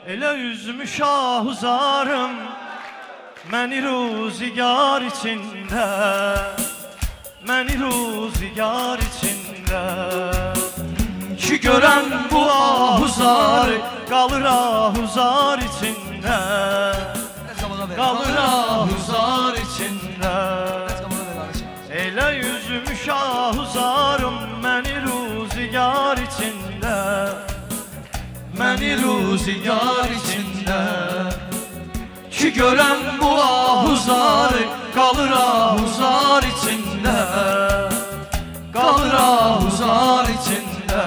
Elə üzmüş ahuzarım məni ruzigar içində, məni ruzigar içində. Ki görən bu ahuzar qalır ahuzar içində, qalır ahuzar içində. Elə üzmüş ahuzarım məni ruzigar içində, məni ruzigar içində. Ki görən bu ahuzar qalır ahuzar içində, qalır ahuzar içində.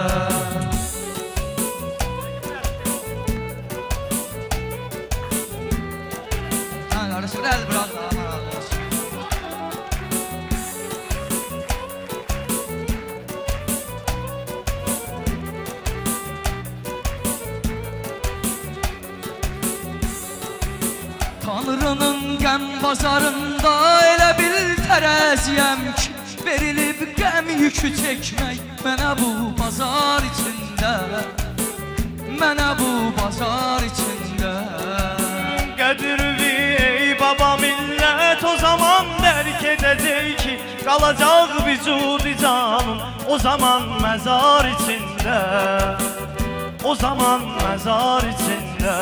Tanrının qəm bazarında elə bir tərəziyəm ki, verilib qəm yükü çəkmək mənə bu bazar içində, mənə bu bazar içində. Qədirvi ey baba millət o zaman dərk edəcək ki, qalacaq vücudi canım o zaman məzar içində, o zaman məzar içində.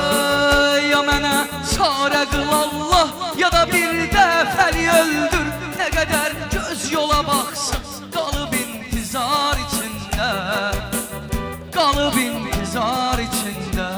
Ya mənə çarə qıl Allah, ya da bir dəfəli öldür. Nə qədər göz yola baxsın, qalıb intizar içində, qalıb intizar içində.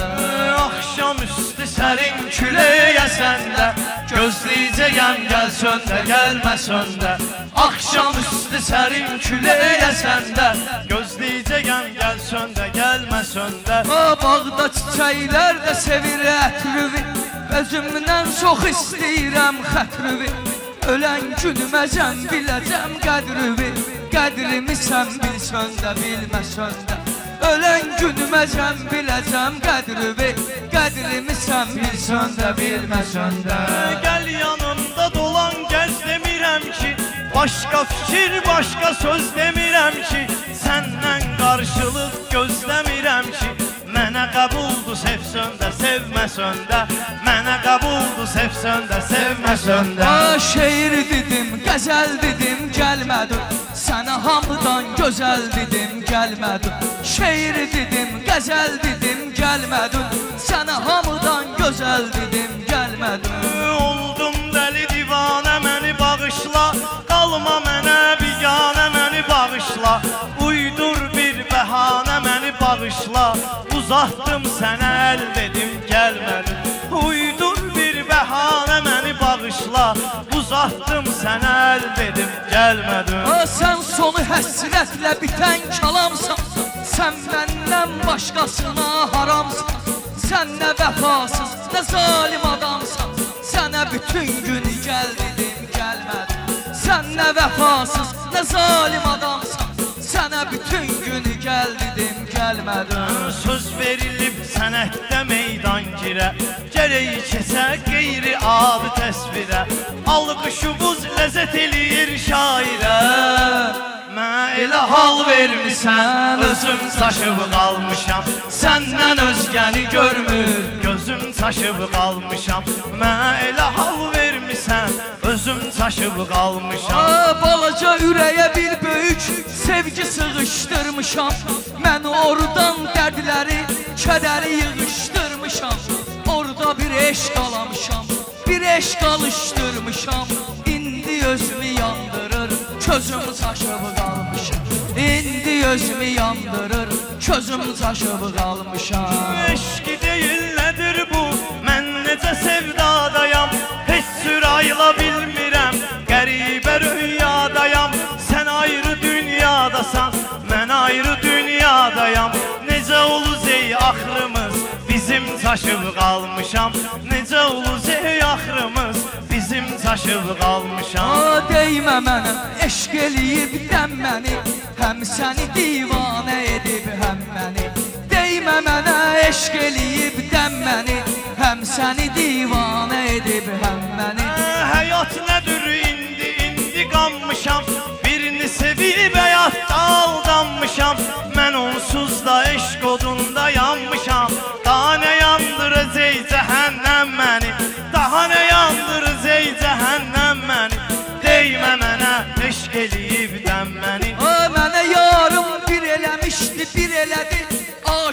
Axşam üstü sərin külək əsəndə, gözləyəcəyəm gəlsən də gəlməsən də. Axşam üstü sərin külək əsəndə, gözləyəcəyəm gəlsən də gəlməsən də. Bağda çiçəklər də sevir ətrüvi, özümdən çox istəyirəm xətrüvi. Ölən günüməcəm biləcəm qədrüvi, qədrimi sən bilsən də bilməsən də. Ölən günüməcəm biləcəm qədrüvi, qədrimi sən bilsən də bilməsən də. Gəl yanımda dolan gəz demirəm ki, başqa fikir, başqa söz demirəm ki, səndən qarşılıq gözləmirəm ki, mənə qəbuldur sevsən də sevməsən də, mənə qəbuldur sevsən də sevməsən də. Şeir dedim, qəzəl dedim, gəlmədin, sənə hamıdan gözəl dedim, gəlmədin. Şeir dedim, qəzəl dedim, gəlmədin, sənə hamıdan gözəl dedim, gəlmədin. Oldum dəli divanə məni bağışla, qalma mənə biganə məni bağışla. Uydur bir bəhanə məni bağışla, uzatdım sənə əl dedim gəlmədin. Uydur bir bəhanə məni bağışla, uzatdım sənə əl dedim gəlmədin. Sən sonu həsrətlə bitən kalamsan, sən məndən başqasına haramsan. Sən nə vəfasız, nə zalim adamsan, sənə bütün gün gəl dedim gəlmədin. Sən nə vəfasız, nə zalim adamsan, sənə bütün gün gəl dedim gəlmədin. Söz verilib sənətdə meydan girə, gərək keçə qeyri adi təsvirə. Alqışımız ləzzət eləyir şairə. Mənə elə hal vermisən, özüm çaşıb qalmışam, səndən özgəni görmür, gözüm çaşıb qalmışam. Mənə elə hal vermisən, özüm çaşıb qalmışam. Balaca ürəyə bir böyük sevgi sığışdırmışam, mən oradan dərdləri, kədəri yığışdırmışam. Orada bir eşq alamışam, bir eşq alışdırmışam. İndi özümü yandırır, közüm çaşıb qalmışam. İndi özümü yandırır, közüm çaşıb qalmışam. Eşqi deyil nədir bu, mən necə sevdadayam, heç sür ayıla bilmirəm, qəribə rüyadayam. Sən ayrı dünyadasan, mən ayrı dünyadayam. Necə oluz ey axırımız, bizim çaşıb qalmışam. Necə oluz ey axırımız, bizim çaşıb qalmışam. Deymə mənə, eşq eləyib dəm məni, həm səni divanə edib həm məni. Deymə mənə, eşq eləyib dəm məni, həm səni divanə edib həm məni. Həyat nədir indi qanmışam, birini sevib həyatda aldanmışam. Mən onsuz da eşq odunda yanmışam,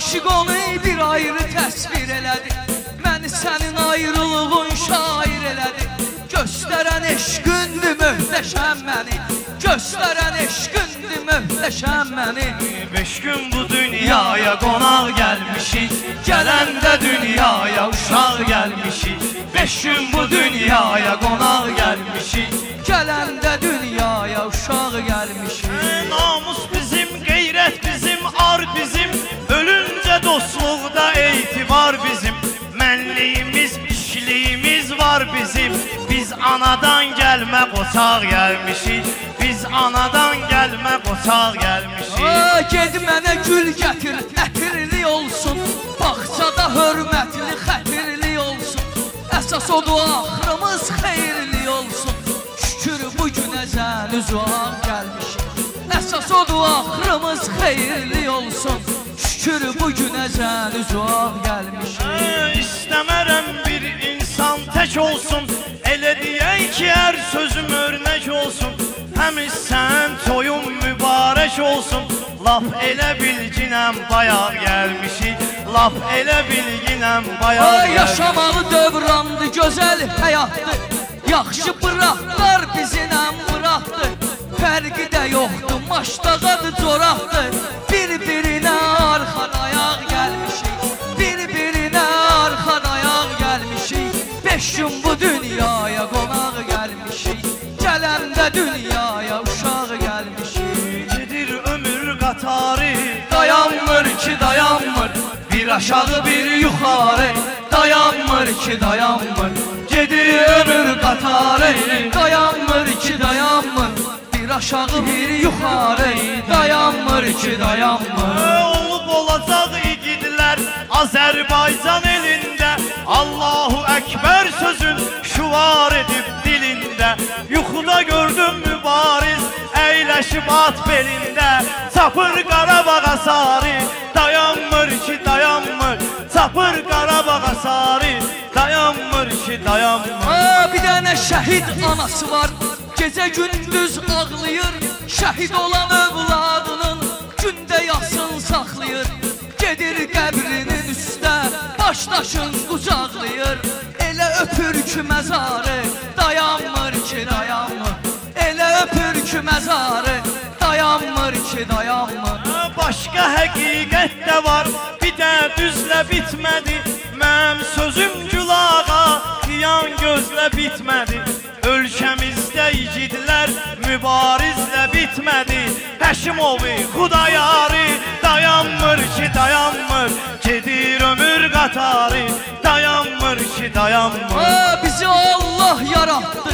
aşıq onu bir ayrı təsvir elədi. Məni sənin ayrılığın şair elədi. Göstərən eşqündür möhtəşəm məni, göstərən eşqündür möhtəşəm məni. 5 gün bu dünyaya qonaq gəlmişik, gələndə dünyaya uşaq gəlmişik. 5 gün bu dünyaya qonaq gəlmişik, gələndə dünyaya uşaq gəlmişik. Namus bizim, qeyrət bizim, ar bizim, ölüncə dostluqda etibar bizim. Mənliyimiz, işliyimiz var bizim. Biz anadan gəlmə qoçaq gəlmişik, biz anadan gəlmə qoçaq gəlmişik. Ged mənə gül gətir, ətirli olsun, bağçada hörmətli, xətirli olsun. Əsas odur axırımız xeyirli olsun, şükür bu günə sən üzvaq gəlmişik. Əsas odur axırımız xeyirli olsun, şükür bu günə sən üzvaq gəlmişik. İstəmərəm bir insan tək olsun, elə deyək ki, hər sözüm örnək olsun. Həmiz sən toyun mübarək olsun, laf elə bilginəm bayaq gəlmişik, laf elə bilginəm bayaq gəlmişik. Yaşamağı dövrandı, gözəl həyatdır, yaxşı bıraqlar bizinəm bıraqdır. Fərqi də yoxdur, maşdağadır, coraqdır, bir-birinə arxada ayaq gəlmişik, bir-birinə arxada ayaq gəlmişik. 5 gün bu dünyaya qonaq gəlmişik, gələndə dünyaya uşaq gəlmişik. Gedir ömür qatarı, dayanmır ki dayanmır, bir aşağı bir yuxarı, dayanmır ki dayanmır. Gedir ömür qatarı, dayanmır ki dayanmır, bir aşağı bir yuxarı, dayanmır ki dayanmır. Olub olacaq igidlər Azərbaycan elində, Allahu Əkbər sözün şuvar edib dilində. Yuxuda gördüm mübariz əyləşib at belində, çapır Qarabağa sarı, dayanmır ki dayanmır, çapır Qarabağa sarı, dayanmır ki dayanmır. Bir dənə şəhid anası var, gecə gündüz ağlayır, şəhid olan övladının gündə yasın saxlayır. Gedir qəbrinin üstə, başdaşın qucaqlayır, elə öpür ki məzarı, dayanmır ki dayanmır. Elə öpür ki məzarı, dayanmır ki dayanmır. Başqa həqiqət də var, bir də düzlə bitmədi. Mənim sözüm gülağa, xiyan gözlə bitmədi. Ölkəmizdə igidlər mübarizlə bitmədi. Həşimovi, Xudayarı, dayanmır ki dayanmır, gedir ömür qatarı, dayanmır ki dayanmır. Bizi Allah yarattı,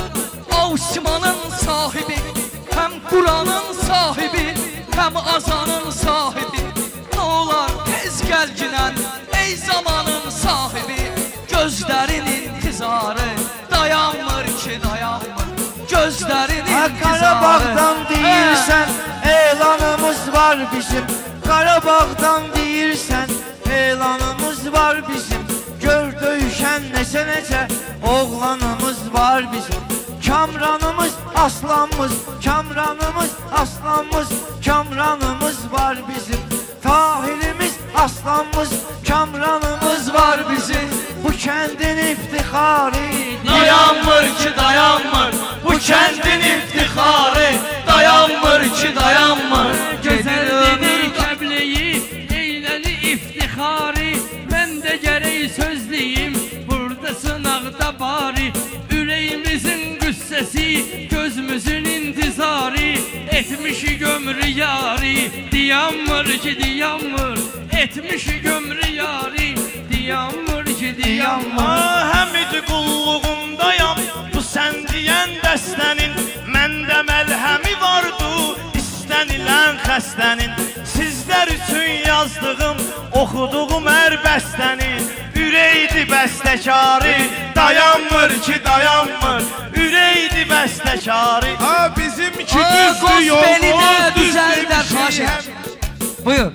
Osmanın sahibi, həm Quranın sahibi, həm azanın sahibi. Nə olar tez gəlginən, ey zamanın sahibi, gözlərin intizarı, dayanmır ki dayanmır, gözlərin intizarı. Qarabağdan deyirsən, elanımız var bizim, Qarabağdan deyirsən, elanımız var bizim. Gör döyüşən neçə oğlanımız var bizim. Kamranımız, aslanımız, Kamranımız, aslanımız, Kamranımız var bizim. Tahirimiz, aslanımız, Kamranımız var bizim. Bu kəndin iftixarı, dayanmır ki dayanmır, bu kəndin iftixarı, dayanmır ki dayanmır. Gözəllidir Kəbləyi, eyləli iftixarı, mən də gərək sözləyim, burada sınaqda bari. Ürəyimizin qüssəsi, gözümüzün intizarı, etmişi gömrü yari, dayanmır ki dayanmır, etmişi gömrü yari, dayanmır ki dayanmır. Həmid qulluğundayam, bu sən deyən dəstənin, məndə məlhəmi vardı, istənilən xəstənin. Sizlər üçün yazdığım, oxuduğum hər bəstəni, ürəkdi bəstəkarı, dayanmır ki dayanmır, ürəkdi bəstəkarı. bizimki düzdür yolumuz, düzdür bir şey. Buyur.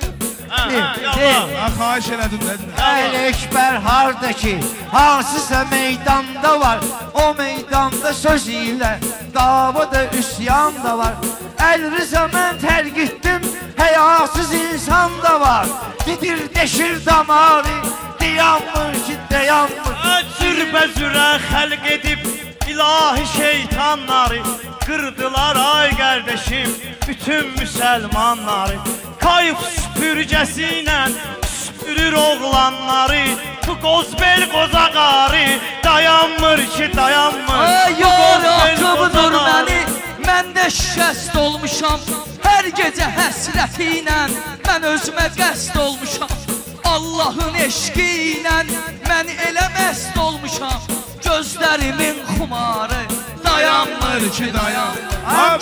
Xahiş elədim dedim. Əl Ekber harda ki, hansısa meydanda var, o meydanda söz ilə davada üsyan da var. Əl Rıza mən tərk etdim, həyasız insan da var. Gidir deşir damarı, dayanmır ki dayanmır. Cürbəcürə xəlq edib ilahi şeytanları, qırdılar ay qardeşim bütün müsəlmanları. Kayıp süpürgəsiyle süpürür oğlanları, bu qozbel qozaqarı dayanmır ki dayanmır. Yar atıbıdır məni, mən də şikəst olmuşam. Hər gecə həsrəti ilə mən özümə qəst olmuşam. Allahın eşqi ilə mən elə məst olmuşam. Gözlərimin xumarı dayanmır ki dayanmır.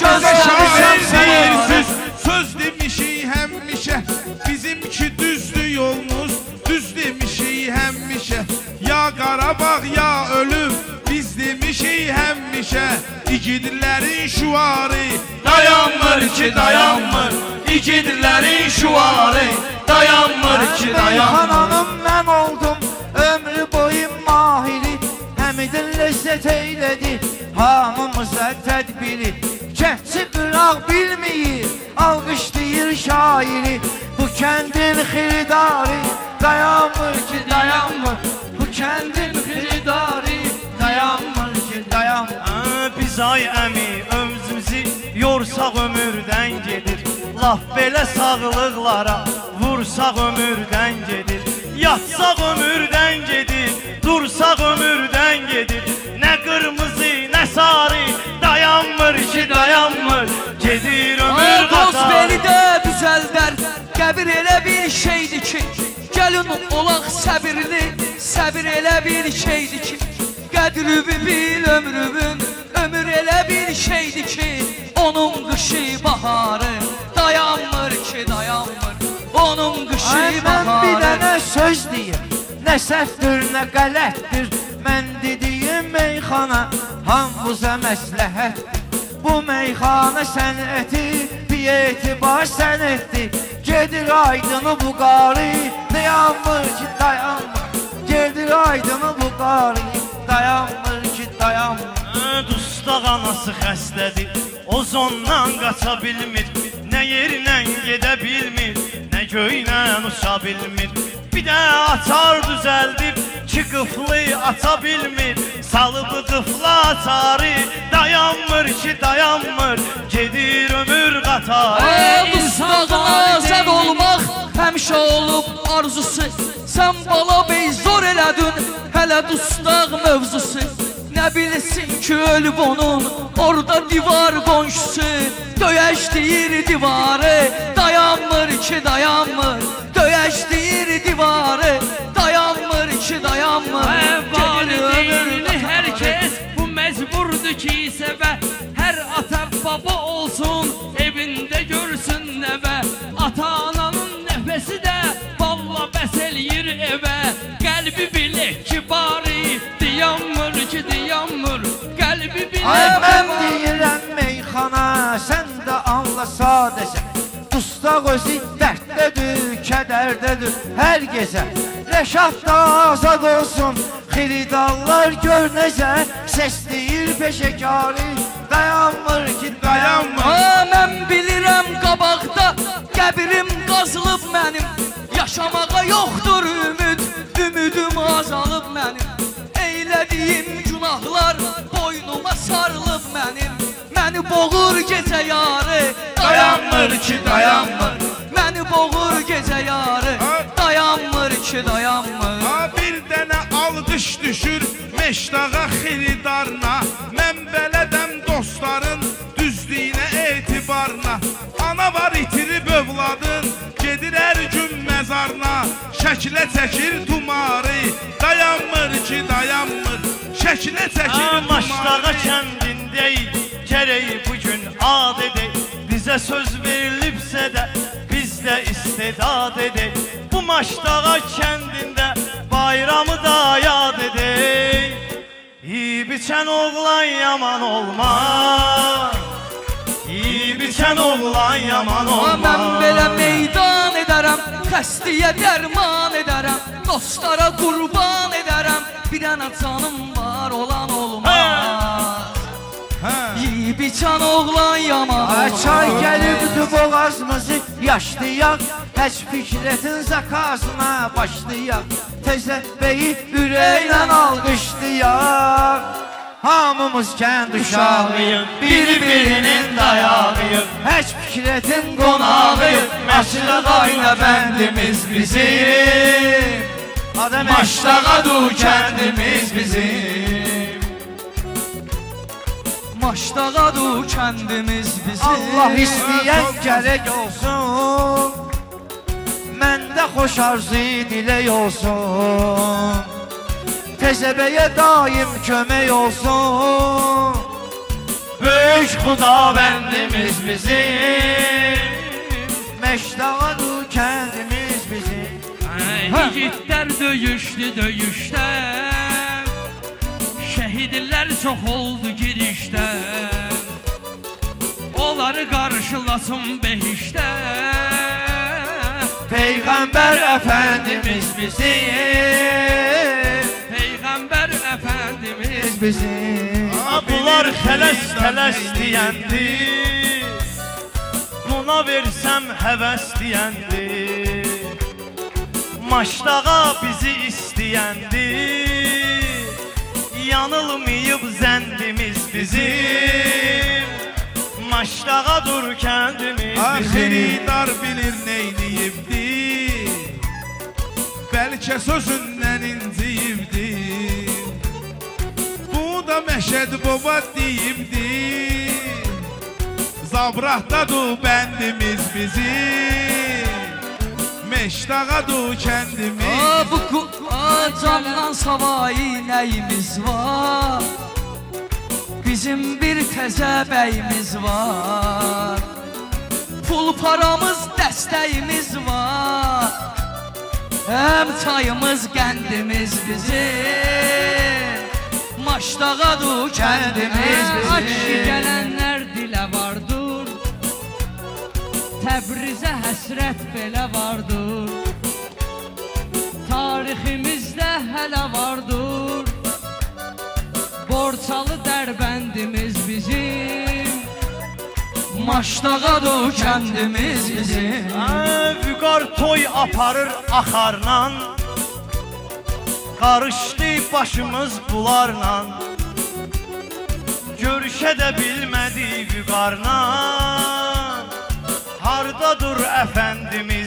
Gözlərimin söz demişik həmişə, bizimki düzdür yolumuz, düz demişik həmişə. Ya Qarabağ ya ölüm, biz demişik həmişə. İgidlərin şuarı Dayanmır ki dayanmır, igidlərin şuarı dayanmır ki dayanmır. Meyxananın mən oldum, ömrü boyu mahiri, həmidin ləzzət eylədi hamımıza tədbiri. Kəhçi qıraq bilməyir, alqışlayır şairi, bu kəndin xiridarı dayanmır ki dayanmır. Bu kəndin xiridarı dayanmır ki dayanmır. Biz ay əmi ömrümüzü yorsaq ömürdən gedir. Laf belə sağlıqlara vursaq ömürdən gedir. Yatsaq ömürdən gedir, dursaq ömürdən gedir. Nə qırmızı, nə sarı dayanmır ki dayanmır. Gedir ömür Dost qatar. beni də düzəldər, qəbir elə bir şeydir ki, gəlin olaq səbirli, səbir elə bir şeydir ki, qədrübü bil ömrümün, ömür elə bir şeydir ki, onun qışı baharı dayanmır ki dayanmır. Onun qışı Mən bir baharı. dənə söz deyim, nə səhvdir, nə qələtdir. Mən dediyim meyxana hamımıza məsləhətdir. Bu meyxana sənəti bir etibar sənətdir. Gedir aydını bu qarı, dayanmır ki dayanmır. Gedir aydını bu qarı, dayanmır ki dayanmır. Dustaq anası xəstədir, ozondan qaça bilmir. Nə yerlə gedə bilmir, nə göylə uça bilmir. Bir də açar düzəldib, ki qıflı aça bilmir. Salıbı qıfla açarı, dayanmır ki dayanmır. Gedir ömür qatarı. Dustaqdan azad olmaq həmişə olub arzusu. Sən bala bey zor elədin, hələ dustaq mövzusu. Nə bilsin ki ölüb onun, orada divar qonşusu. Döyəş deyir divarı, dayanmır ki dayanmır. Döyəş deyir divarı, dayanmır ki dayanmır. Valideyni hər kəs bu məcburdur ki sevə. Hər ata baba olsun, evində görsün nəvə. Ata-ananın nəfəsi də valla bəs eləyir evə. Qəlbi bilək ki bari, dayanmır ki dayanmır. Qəlbi bilək Mən deyirəm meyxana, sən də anla sadəsən. Dustaq özü dərdlədir, kədərdədir hər gecə. Rəşad da azad olsun, xiridarlar gör necə. Səs deyir peşəkarı, dayanmır ki dayanmır. Mən bilirəm qabaqda qəbrim qazılıb mənim. Yaşamağa yoxdur ümid, ümidim azalıb mənim. Eylədiyim günahlar boynuma sarılıb mənim. Məni boğur gecə yarı, dayanmır ki dayanmır. Məni boğur gecə yarı, dayanmır ki dayanmır. Bir dənə alqış düşür meşdağa xiridarına. Mən bələdəm dostların düzlüyünə etibarına. Ana var itirib övladın, gedir hər gün məzarına. Şəkilə çəkir tumarı, dayanmır ki dayanmır. Şəkilə çəkir Maşdağa tumarı. kəndindəyik, gərək bugün ad edək. Bizə söz verilibsə də biz də istedad edək. Bu Maşdağa kəndində bayramı da yad edək. Yiyib içən oğlan yaman olmaz, yiyib içən oğlan yaman olmaz. Mən belə meydan edərəm, xəstəyə dərman edərəm, dostlara qurban edərəm. Bir dənə canım var olan olmaz. Yiyib biçan oğlan yaman Çay gəlibdi boğazımızı yaşlayaq Heç fikretin zakasına başlayaq Tezə beyi ürəklə alqışlayaq Hamımız kənd uşağıyıq Bir-birinin dayağıyıq Heç fikretin qonağıyıq Maşlığayla bəndimiz bizim Maşlağadu kəndimiz bizim Maşdağadu kəndimiz bizim Allah istəyən gərək olsun Məndə xoş arzu dilək olsun Tezəbəyə daim kömək olsun Böyük xudabəndimiz bizim Məşdağadu kəndimiz bizim Yiğitlər döyüşdü döyüşdə Şəhidlər çox oldu girişdə Onları qarşılasın behişdə Peyğəmbər Əfəndimiz bizim Peyğəmbər Əfəndimiz bizim Bunlar xələs deyəndi Buna versəm həvəs deyəndi Maşdağa bizi istəyəndi Yanılmayıb zəndimiz bizim Maşdağa dur kəndimiz bizim Xeridar bilir neyliyibdi Bəlkə sözündən inciyibdi Bu da Məşəd baba deyibdi Zabrahdadır bəndimiz bizim Məşdağadır kəndimiz Bu candan savayı nəyimiz var Bizim bir təzə bəyimiz var Pul paramız dəstəyimiz var Həm çayımız qəndimiz bizim Maşdağadır kəndimiz Aşkı bizim gələnlər dilə vardır Təbrizə həsrət belə vardır Tariximizdə hələ vardır Borçalı dərbəndimiz bizim Maşdağadır kəndimiz bizim Vüqar toy aparır axarla Qarışdı başımız bularla Görüşə də bilmədi vüqarla Hardadır əfəndimiz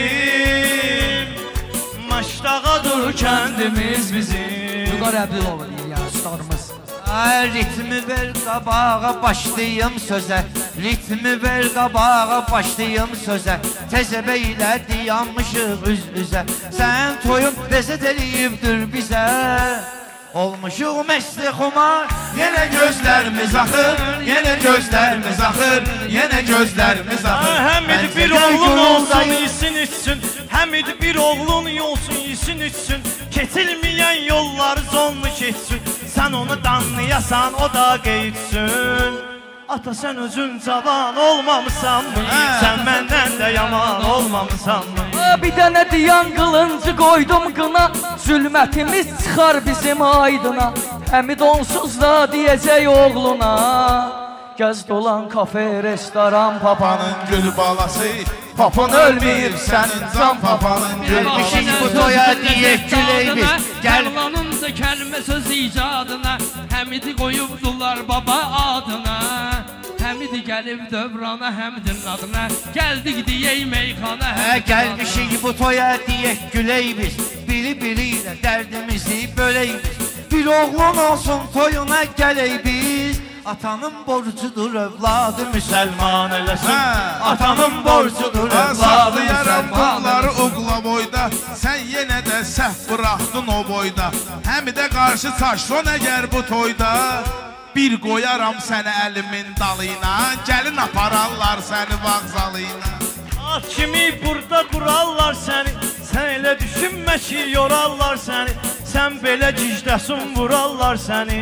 bizim Maşdağadır kəndimiz bizim Vüqar Əbdülov deyir ya ustalarımız Ritmi ver qabağa başlayım sözə Ritmi ver qabağa başlayım sözə Tezəbə ilə dayanmışıq üz-üzə Sən toyun ləzzət eləyibdir bizə Olmuşuq məsli xumar Yenə gözlərimiz axır Yenə gözlərimiz axır Yenə gözlərimiz axır Həmid bir oğlun olsun isin içsin Həmid bir oğlun olsun isin içsin Keçilməyən yollar zonlu keçsin Sən onu danlayasan o da qeydsin Ata sən özün cavan olmamısan mı? Sən məndən də yaman olmamısan mı? Bir dənə diyan qılıncı qoydum qına Zülmətimiz çıxar bizim aydına Həmid onsuz da deyəcək oğluna Gəz dolan kafe, restoran, papanın Gül balası Papan ölməyib sənin can papanın Gəlmişik bu toya deyək gülək biz Gəlmanınca kəlmə söz icadına Həmidi qoyubdular baba adına Həmidi gəlib dövrana həmdin adına Gəldik deyək meyxana Gəlmişik bu toya deyək gülək biz Biri-biri ilə dərdimizi bölək biz Bir oğlan olsun toyuna gələk biz Atanın borcudur övladı müsəlman eləsin Atanın borcudur övladı Saxlayaram müsəlman bunları uqla boyda Sən yenə də səhv bıraxdın o boyda Həmidə qarşı çaşson əgər bu toyda Bir qoyaram səni əlimin dalıyla Gəlin apararlar səni vağzalıyla At kimi burada qurarlar səni Sən elə düşünmə ki yorarlar səni Sən belə cicdəsun vurarlar səni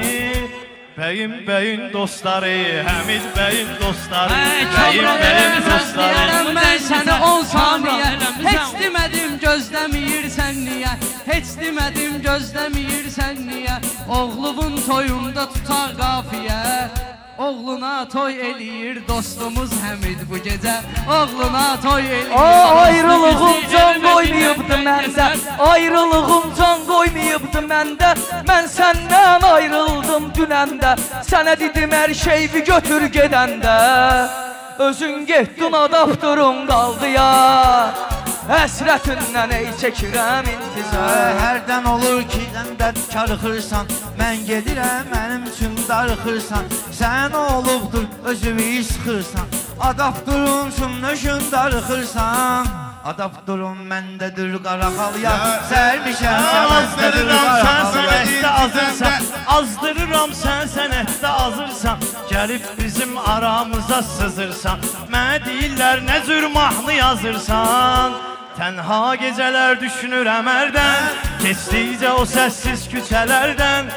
Bəyin dostları, Həmid bəyin dostları Bəyin dostları Mən səni 10 saniyə Heç demədim gözləməyirsən niyə Heç demədim gözləməyirsən niyə Oğluvun toyunda tutaq qafiyə Oğluna toy eləyir dostumuz Həmid bu gecə. Oğluna toy eləyir. Ayrılığım can qoymayıbdı məndə. Ayrılığım can qoymayıbdı məndə. Mən səndən ayrıldım dünəndə. Sənə dedim hər şeyi götür gedəndə. Özün getdin adaptırın qaldı ya. Həsrətindən ey çəkirəm intizar. Hərdən olur ki, səndə karıxırsan, mən gedirəm, mənim üçün darıxırsan. Sən olubdur, özümü sıxırsan, adaptırın üçün nöşün darıxırsan. Adaptırın məndədir qaraxal ya, sərmişəm səməzdədir qaraxal. Azdırıram sən sənətdə azırsan, gəlib bizim aramıza sızırsan. Mənə deyirlər nə cür mahnı yazırsan. Tənha gecələr düşünürəm hərdən, keçdikcə o səssiz küçələrdən.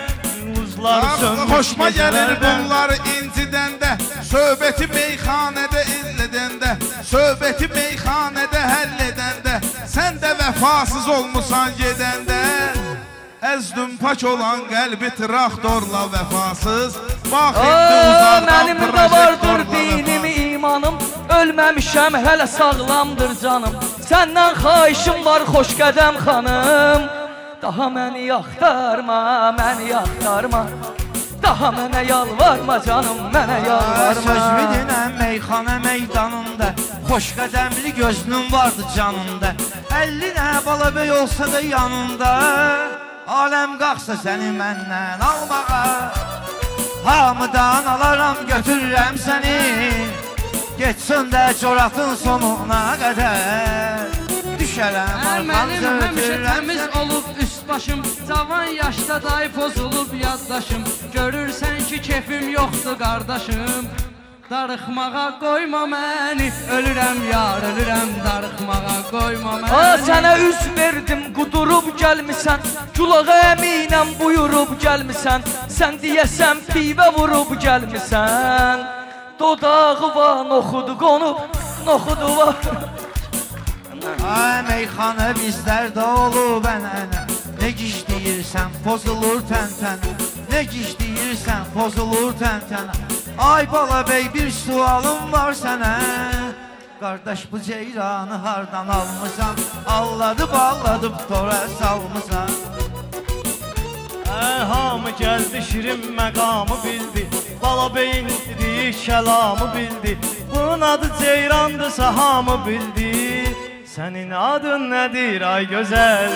Xoşma gəlir bunları incidəndə, söhbəti meyxanədə izlədəndə, söhbəti meyxanədə həll edəndə, sən də vəfasız olmusan gedəndə. Əzdün pak olan qəlbi traktorla vəfasız, bax indi uzaqdan mənim də vardır dinim, imanım, ölməmişəm, hələ sağlamdır canım. Səndən xahişim var, xoş qədəm xanım. Daha məni yaxtarma, məni yaxtarma. Daha mənə yalvarma canım, mənə yalvarma. Sözümü dinəm meyxana meydanında, xoş qədəmli gözlüm vardı canımda. 50 nə balabəy olsa da yanında, aləm qalxsa səni məndən almağa. Hamıdan alaram, götürürəm səni, geçsin də coratın sonuna qədər. Mənim həmişə təmiz olub üst başım, cavan yaşda dayı pozulub yaddaşım. Görürsən ki kefim yoxdur qardaşım, darıxmağa qoyma məni. Ölürəm yar, ölürəm, darıxmağa qoyma məni. Sənə üz verdim, qudurub gəlmisən, Gülağa əminəm buyurub gəlmisən. Sən deyəsən pivə vurub gəlmisən. Dodağı var, noxudu qonub, noxudu var. Ay meyxana bizlərdə olub ənənə, nə giş deyirsən pozulur təntənə, nə giş deyirsən pozulur təntənə. Ay bala bəy bir sualım var sənə, qardaş bu ceyranı hardan almısan, alladıb alladıb tora salmısan. Hamı gəldi şirin məqamı bildi, bala bəyin dediyi kəlamı bildi. Bunun adı ceyrandısa hamı bildi. Sənin adın nədir ay gözəl?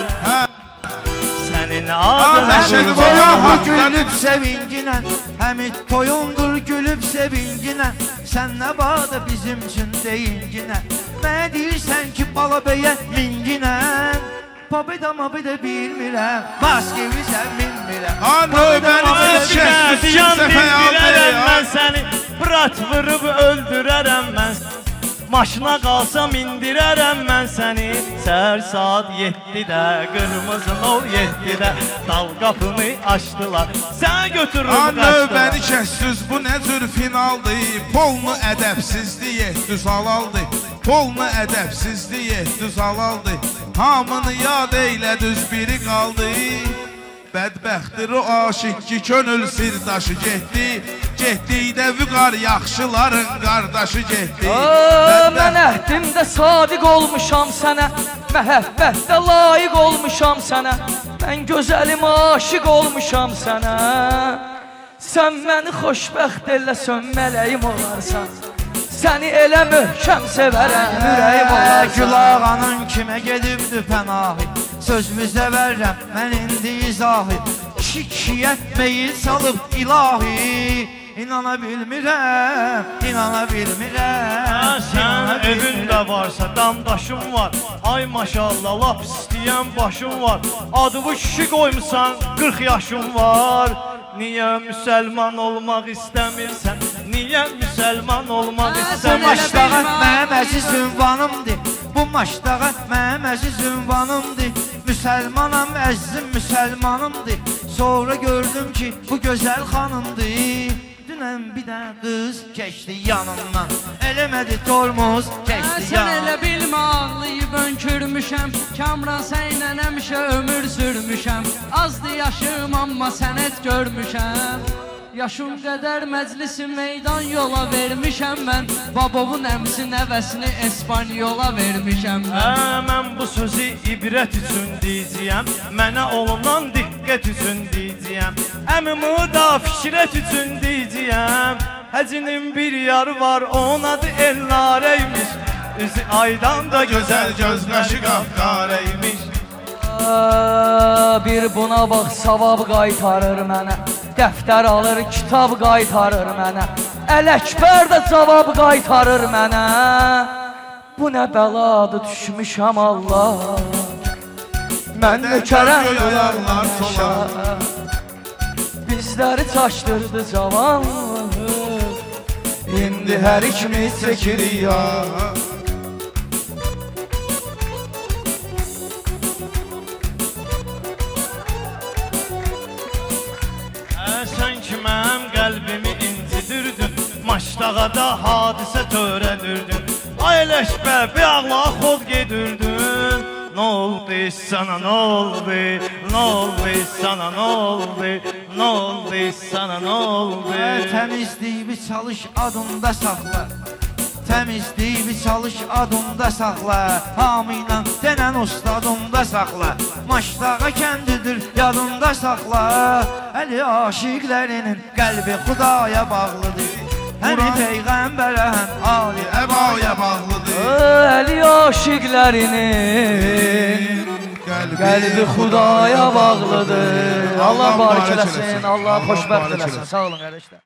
Sənin adın nədir? Toyundur gülüb sevinginə, Həmid toyundur gülüb sevinginə. Sən nə bağda bizim üçün deyinginə, mənə deyirsən ki bala bəyə minginə. Pabədə mabədə bilmirəm, bas gibisən minmirəm. Növbəniz kəsdiyan dindirərəm mən səni, bırat vırıb öldürərəm mən səni. Maşına qalsam indirərəm mən səni. Səhər saat 7-də, qırmızın ol 7-də, dal qapını açdılar, sən götürüb qaçdılar. Növbəni kəsdüz, bu nə cür finaldır? Polnu ədəbsizdir, 700 halaldır. Polnu ədəbsizdir, 700 halaldır. Hamını yad eylədüz, biri qaldı. Bədbəxtdir o aşıq ki könül sirdaşı getdi, getdikdə vüqar yaxşıların qardaşı getdi. Mən əhdimdə sadiq olmuşam sənə, məhəbbətdə layiq olmuşam sənə. Mən gözəlim aşıq olmuşam sənə. Sən məni xoşbəxt eləsən mələyim olarsan, səni elə möhkəm sevərəm ürəyim olarsan. Gülağanın kimə gedibdir pənahı, sözümüzə verrəm mən indi izahı. Kişiyə meyil salıb ilahi, İnana bilmirəm, inana bilmirəm. Sən evində varsa damdaşım var, ay maşallah lap istəyən başım var. Adımı kişi qoymusan 40 yaşım var. Niyə müsəlman olmaq istəmirsən? Niyə müsəlman olmaq istəmirsən? Bu maçdağa mənim əziz ünvanımdır, bu maçdağa mənim əziz ünvanımdır. Müsəlmanam, əzizim müsəlmanımdır. Sonra gördüm ki bu gözəl xanımdır. Dünən bir də qız keçdi yanımdan, eləmədi tormuz keçdi yanımdan. Sən elə bilmə ağlayıb önkürmüşəm, Kamran sənlə həmişə ömür sürmüşəm. Azdı yaşım amma sənət görmüşəm. Yaşım qədər məclisi meydan yola vermişəm mən. Babovun əmsi nəvəsini Espanyola vermişəm mən. Mən bu sözü ibrət üçün deyəcəyəm, mənə olunan diqqət üçün deyəcəyəm, əmimi da fikrət üçün deyəcəyəm. Həcinin bir yarı var, onun adı Elnarəymiş, üzü aydan da gözəl, göz qaşı qapqarəymiş. Bir buna bax, savab qaytarır mənə, dəftər alır, kitab qaytarır mənə, Ələkbər də cavab qaytarır mənə. Bu nə bəladır, düşmüşəm Allah, mən nökərəm qoyarlar sola. Bizləri çaşdırdı cavanlıq, indi hər ikimiz çəkirik ya. Sən ki mənim qəlbimi incidirdin, Maçdağada hadisə törədirdin. Ay Ələkbər, bir ağlağa xod gedirdin. Nə oldu sana, nə oldu, nə oldu sana, nə oldu, nə oldu sana, nə oldu? Təmizliyi çalış, adında saxla, təmizliyi çalış, adında saxla, hamıyla denən ustadında saxla, Maçdağa kəndidir, yadında saxla, Əli aşiqlərinin qəlbi Xudaya bağlıdır, Həmi Peyğəmbərə həm Ali Əbaya bağlıdır. Əli aşiqlərinin qəlbi Xudaya bağlıdır. Allah barik eləsin, Allah xoşbəxt eləsin. Sağ olun qardaşlar.